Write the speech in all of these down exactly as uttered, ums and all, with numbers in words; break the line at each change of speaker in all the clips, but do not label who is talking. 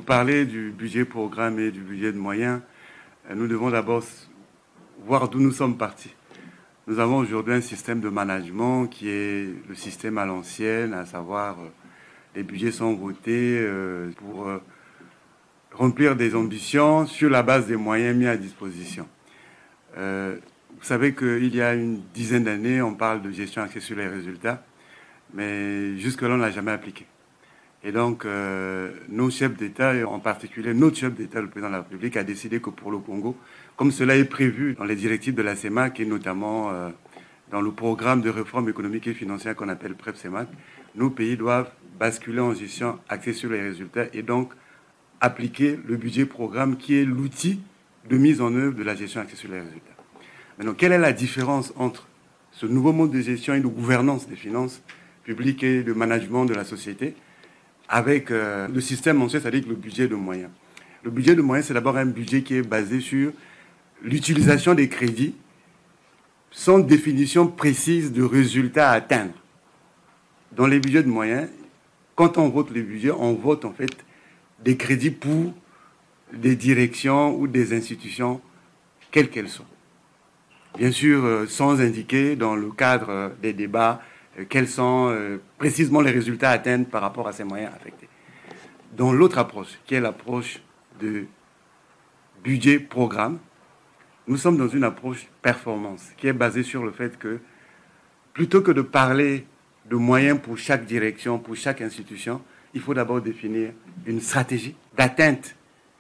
parler du budget programme et du budget de moyens, nous devons d'abord voir d'où nous sommes partis. Nous avons aujourd'hui un système de management qui est le système à l'ancienne, à savoir euh, les budgets sont votés euh, pour euh, remplir des ambitions sur la base des moyens mis à disposition. Euh, vous savez qu'il y a une dizaine d'années, on parle de gestion axée sur les résultats, mais jusque-là, on ne l'a jamais appliqué. Et donc, euh, nos chefs d'État, et en particulier notre chef d'État, le président de la République, a décidé que pour le Congo, comme cela est prévu dans les directives de la CEMAC et notamment euh, dans le programme de réforme économique et financière qu'on appelle PREP-CEMAC, nos pays doivent basculer en gestion axée sur les résultats et donc appliquer le budget programme qui est l'outil de mise en œuvre de la gestion axée sur les résultats. Maintenant, quelle est la différence entre ce nouveau mode de gestion et de gouvernance des finances publiques et de management de la société avec euh, le système ancien, c'est-à-dire le budget de moyens? Le budget de moyens, c'est d'abord un budget qui est basé sur l'utilisation des crédits sans définition précise de résultats à atteindre. Dans les budgets de moyens, quand on vote les budgets, on vote en fait des crédits pour des directions ou des institutions, quelles qu'elles soient. Bien sûr, euh, sans indiquer dans le cadre euh, des débats euh, quels sont euh, précisément les résultats à atteindre par rapport à ces moyens affectés. Dans l'autre approche, qui est l'approche de budget-programme, nous sommes dans une approche performance qui est basée sur le fait que plutôt que de parler de moyens pour chaque direction, pour chaque institution, il faut d'abord définir une stratégie d'atteinte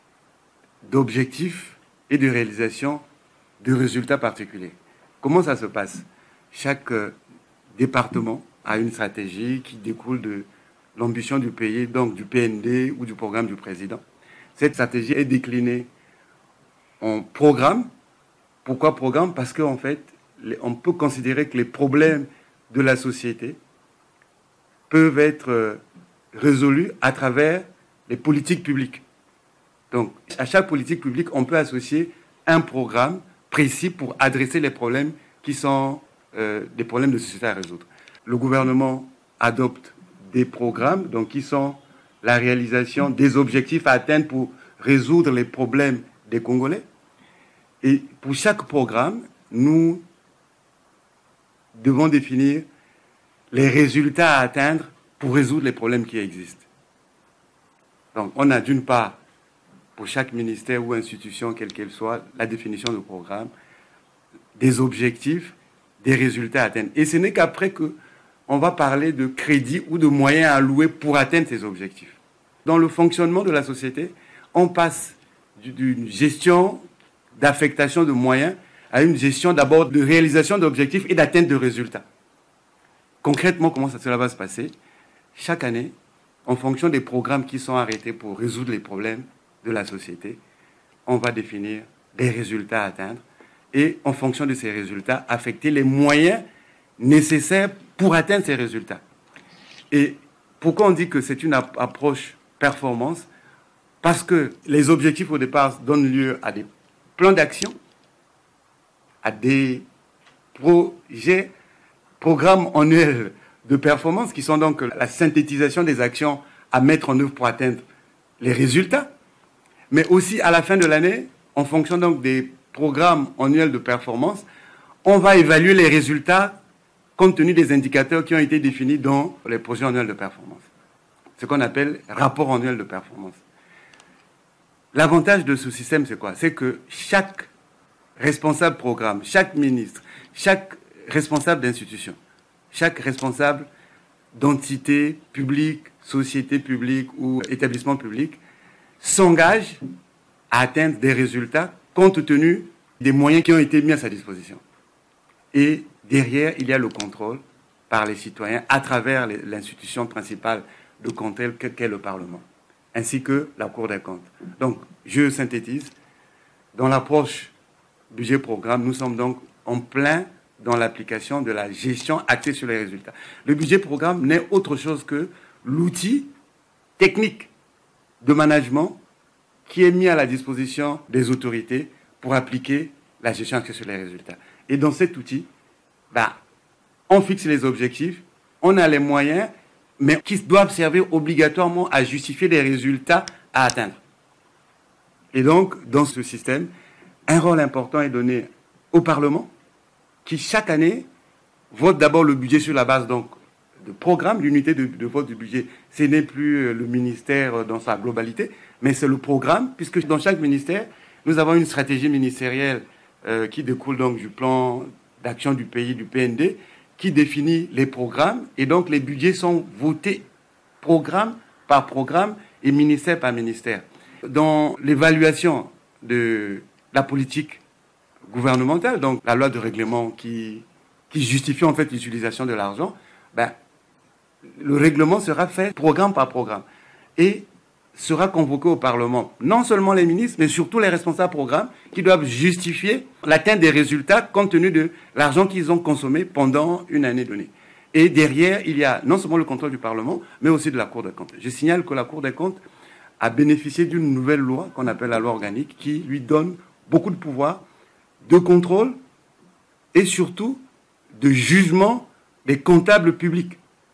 d'objectifs et de réalisation de résultats particuliers. Comment ça se passe? Chaque euh, département a une stratégie qui découle de l'ambition du pays, donc du P N D ou du programme du président. Cette stratégie est déclinée en programme. Pourquoi programme? Parce qu'en fait, on peut considérer que les problèmes de la société peuvent être résolus à travers les politiques publiques. Donc, à chaque politique publique, on peut associer un programme précis pour adresser les problèmes qui sont euh, des problèmes de société à résoudre. Le gouvernement adopte des programmes, donc qui sont la réalisation des objectifs à atteindre pour résoudre les problèmes des Congolais. Et pour chaque programme, nous devons définir les résultats à atteindre pour résoudre les problèmes qui existent. Donc, on a d'une part, pour chaque ministère ou institution, quelle qu'elle soit, la définition du programme, des objectifs, des résultats à atteindre. Et ce n'est qu'après qu'on va parler de crédits ou de moyens alloués pour atteindre ces objectifs. Dans le fonctionnement de la société, on passe d'une gestion d'affectation de moyens à une gestion d'abord de réalisation d'objectifs et d'atteinte de résultats. Concrètement, comment ça, cela va se passer? Chaque année, en fonction des programmes qui sont arrêtés pour résoudre les problèmes de la société, on va définir des résultats à atteindre et en fonction de ces résultats, affecter les moyens nécessaires pour atteindre ces résultats. Et pourquoi on dit que c'est une approche performance? Parce que les objectifs au départ donnent lieu à des plans d'action, à des projets, programmes annuels de performance qui sont donc la synthétisation des actions à mettre en œuvre pour atteindre les résultats, mais aussi à la fin de l'année, en fonction donc des programmes annuels de performance, on va évaluer les résultats compte tenu des indicateurs qui ont été définis dans les projets annuels de performance. Ce qu'on appelle rapport annuel de performance. L'avantage de ce système, c'est quoi? C'est que chaque responsable programme, chaque ministre, chaque responsable d'institution, chaque responsable d'entité publique, société publique ou établissement public s'engage à atteindre des résultats compte tenu des moyens qui ont été mis à sa disposition. Et derrière, il y a le contrôle par les citoyens à travers l'institution principale de contrôle qu'est le Parlement, ainsi que la Cour des comptes. Donc, je synthétise, dans l'approche budget-programme, nous sommes donc en plein dans l'application de la gestion axée sur les résultats. Le budget-programme n'est autre chose que l'outil technique de management qui est mis à la disposition des autorités pour appliquer la gestion axée sur les résultats. Et dans cet outil, bah, on fixe les objectifs, on a les moyens, mais qui doivent servir obligatoirement à justifier les résultats à atteindre. Et donc, dans ce système, un rôle important est donné au Parlement, qui chaque année vote d'abord le budget sur la base donc, de programme, l'unité de, de vote du budget. Ce n'est plus le ministère dans sa globalité, mais c'est le programme, puisque dans chaque ministère, nous avons une stratégie ministérielle euh, qui découle donc du plan d'action du pays, du P N D, qui définit les programmes, et donc les budgets sont votés programme par programme et ministère par ministère. Dans l'évaluation de la politique gouvernementale, donc la loi de règlement qui, qui justifie en fait l'utilisation de l'argent, ben, le règlement sera fait programme par programme et sera convoqué au Parlement, non seulement les ministres, mais surtout les responsables programmes qui doivent justifier l'atteinte des résultats compte tenu de l'argent qu'ils ont consommé pendant une année donnée. Et derrière, il y a non seulement le contrôle du Parlement, mais aussi de la Cour des comptes. Je signale que la Cour des comptes a bénéficié d'une nouvelle loi qu'on appelle la loi organique qui lui donne beaucoup de pouvoir de contrôle et surtout de jugement des comptables publics.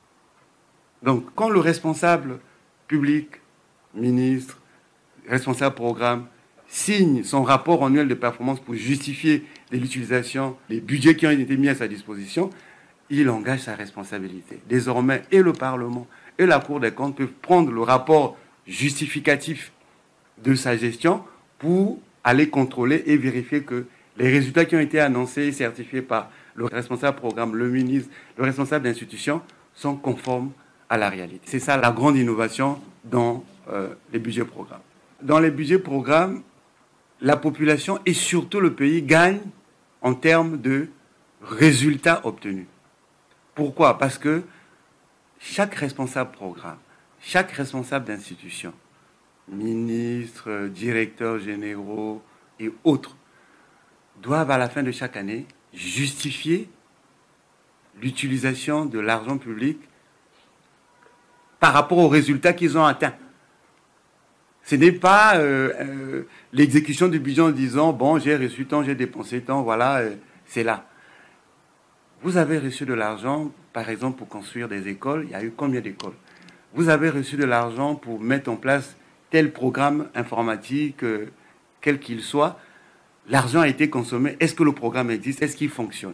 Donc, quand le responsable public, ministre, responsable programme, signe son rapport annuel de performance pour justifier de l'utilisation des budgets qui ont été mis à sa disposition, il engage sa responsabilité. Désormais, et le Parlement et la Cour des comptes peuvent prendre le rapport justificatif de sa gestion pour aller contrôler et vérifier que les résultats qui ont été annoncés et certifiés par le responsable programme, le ministre, le responsable d'institution sont conformes à la réalité. C'est ça la grande innovation dans euh, les budgets programmes. Dans les budgets programmes, la population et surtout le pays gagnent en termes de résultats obtenus. Pourquoi? Parce que chaque responsable programme, chaque responsable d'institution, ministres, directeurs généraux et autres, doivent à la fin de chaque année justifier l'utilisation de l'argent public par rapport aux résultats qu'ils ont atteints. Ce n'est pas euh, euh, l'exécution du budget en disant « bon, j'ai reçu tant, j'ai dépensé tant, voilà, euh, c'est là ». Vous avez reçu de l'argent, par exemple, pour construire des écoles. Il y a eu combien d'écoles? Vous avez reçu de l'argent pour mettre en place tel programme informatique, euh, quel qu'il soit. L'argent a été consommé. Est-ce que le programme existe? Est-ce qu'il fonctionne?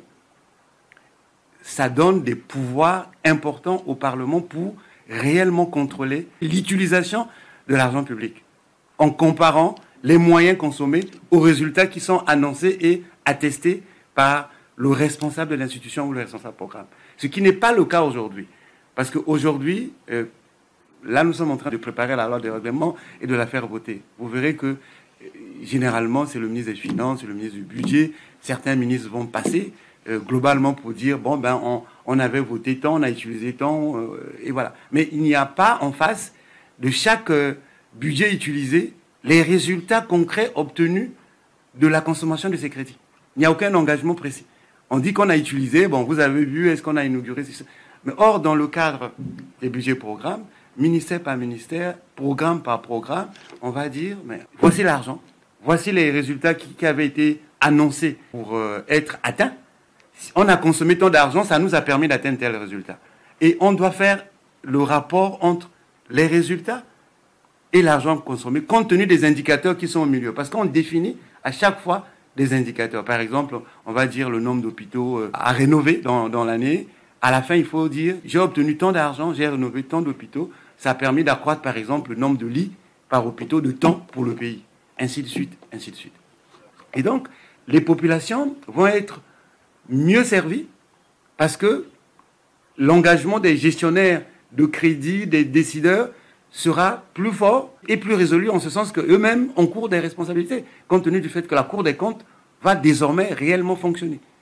Ça donne des pouvoirs importants au Parlement pour réellement contrôler l'utilisation de l'argent public, en comparant les moyens consommés aux résultats qui sont annoncés et attestés par le responsable de l'institution ou le responsable programme. Ce qui n'est pas le cas aujourd'hui. Parce qu'aujourd'hui, euh, là, nous sommes en train de préparer la loi de règlement et de la faire voter. Vous verrez que, euh, généralement, c'est le ministre des Finances, c'est le ministre du Budget. Certains ministres vont passer euh, globalement pour dire, bon, ben, on, on avait voté tant, on a utilisé tant, euh, et voilà. Mais il n'y a pas en face de chaque euh, budget utilisé les résultats concrets obtenus de la consommation de ces crédits. Il n'y a aucun engagement précis. On dit qu'on a utilisé, bon, vous avez vu, est-ce qu'on a inauguré? Mais or, dans le cadre des budgets programmes, ministère par ministère, programme par programme, on va dire, mais voici l'argent, voici les résultats qui, qui avaient été annoncés pour euh, être atteints. On a consommé tant d'argent, ça nous a permis d'atteindre tel résultat. Et on doit faire le rapport entre les résultats et l'argent consommé, compte tenu des indicateurs qui sont au milieu. Parce qu'on définit à chaque fois des indicateurs. Par exemple, on va dire le nombre d'hôpitaux à rénover dans, dans l'année. À la fin, il faut dire, j'ai obtenu tant d'argent, j'ai rénové tant d'hôpitaux. Ça a permis d'accroître, par exemple, le nombre de lits par hôpitaux de temps pour le pays. Ainsi de suite, ainsi de suite. Et donc, les populations vont être mieux servies parce que l'engagement des gestionnaires de crédit, des décideurs, sera plus fort et plus résolu en ce sens qu'eux-mêmes encourent des responsabilités, compte tenu du fait que la Cour des comptes va désormais réellement fonctionner.